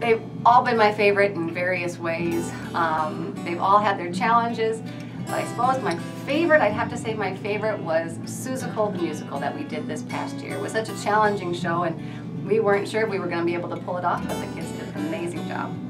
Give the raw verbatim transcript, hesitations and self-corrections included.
they've all been my favorite in various ways. Um, they've all had their challenges, but I suppose my favorite, I'd have to say my favorite was Susical the musical that we did this past year. It was such a challenging show, and we weren't sure if we were going to be able to pull it off, but the kids did an amazing job.